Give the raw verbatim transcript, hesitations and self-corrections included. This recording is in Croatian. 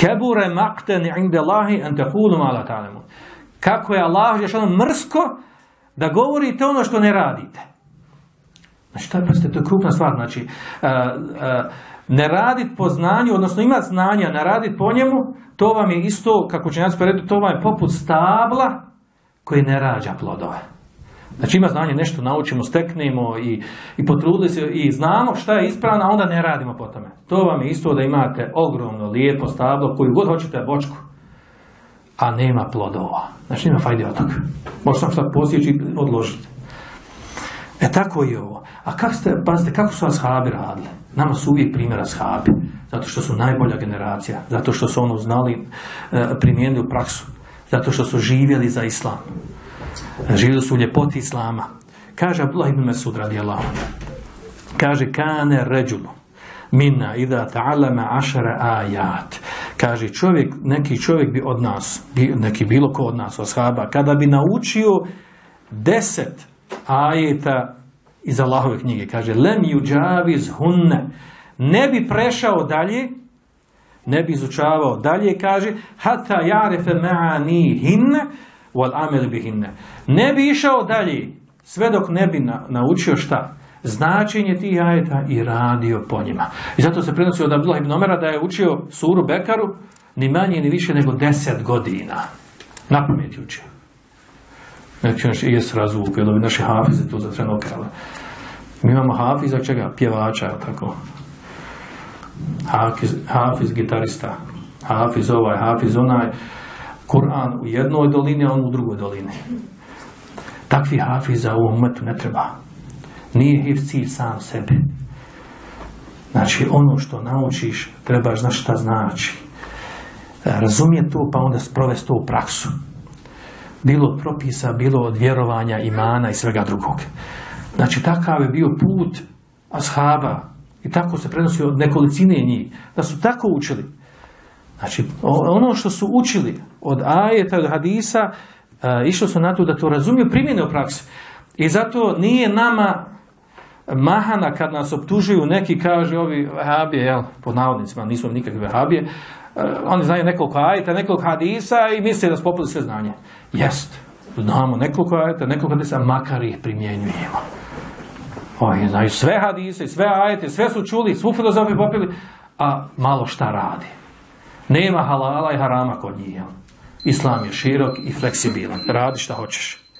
Kebure maqten inde Allahi an taqulu ma la ta'lamun. Kako je Allah dželešanu mrsko da govorite ono što ne radite. Znači, to je, to je krupna stvar. Znači, uh, uh, ne raditi po znanju, odnosno imati znanja, ne raditi po njemu, to vam je isto, kako će nas preredu, to vam je poput stabla koji ne rađa plodove. Znači, ima znanje, nešto naučimo, steknemo i, i potrudili se i znamo šta je ispravno, a onda ne radimo po tome. To vam je isto da imate ogromno, lijepo stablo, koju god hoćete voćku, a nema plodova. Znači, nema fajde od toga. Možete sam šta posjeći i odložiti. E tako je ovo. A kako ste, pazite, kako su ashabi radili? Nama su uvijek primjer ashabi. Zato što su najbolja generacija. Zato što su ono znali, primijenili u praksu. Zato što su živjeli za islam. Živjeli su u ljepoti islama. Kaže Abdullah ibn Mesud radijallahu anhu. Kaže, kane ređulu minna idha ta'allama ašara ajat. Kaže, čovjek, neki čovjek bi od nas, neki bilo ko od nas, ashaba, kada bi naučio deset ajeta iz Allahove knjige, kaže, lem yuđaviz hunne, ne bi prešao dalje, ne bi izučavao dalje, kaže, hata jarefe ma'ani hinne, wal amel bi hinne. Ne bi išao dalje, sve dok ne bi na, naučio šta? Značenje tih ajeta i radio po njima. I zato se prenosi od Abdullah ibn Omera da je učio suru Bekaru ni manje ni više nego deset godina. Na pamet je učio. Neki naš jes razvuk, jer ovi naši hafize tu za trenutak. Mi imamo hafiza čega? Pjevača, tako. Hafiz, hafiz gitarista. Hafiz ovaj, hafiz onaj. Kur'an u jednoj dolini, a on u drugoj dolini. Takvi hafiza u umetu ne treba. Nije hifz cilj sam sebe. Znači, ono što naučiš, trebaš znaš šta znači. Razumije to, pa onda sprovesti to u praksu. Bilo od propisa, bilo od vjerovanja, imana i svega drugog. Znači, takav je bio put ashaba. I tako se prenosi od nekolicine njih. Da su tako učili. Znači, ono što su učili od ajeta, od hadisa, išlo su na to da to razumiju, primjene u praksi. I zato nije nama mahana kad nas optužuju, neki kaže ovi vehabije, jel, pod navodnicima, nismo nikakve vehabije, uh, oni znaju nekoliko ajeta, nekoliko hadisa i misle da su popili sve znanje. Jest, znamo nekoliko ajeta, nekoliko hadisa, makar ih primjenjujemo. Oni znaju sve hadise, sve ajete, sve su čuli, svu filozofiju popili, a malo šta radi. Nema halala i harama kod njih. Jel? Islam je širok i fleksibilan. Radi šta hoćeš.